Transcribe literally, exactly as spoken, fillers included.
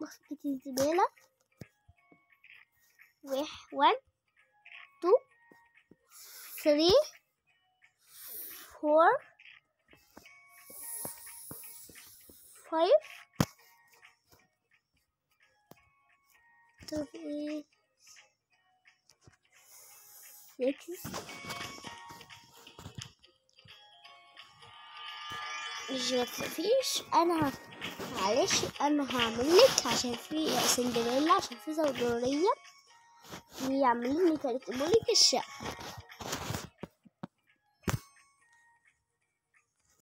باسكت الزبالة. واحد تو ثري فور فايف سكس. مش متخافيش، انا معلش انا هعملك عشان في سندريلا، عشان في زوجورية ويعملوا لي ترتبوا لك الشقة.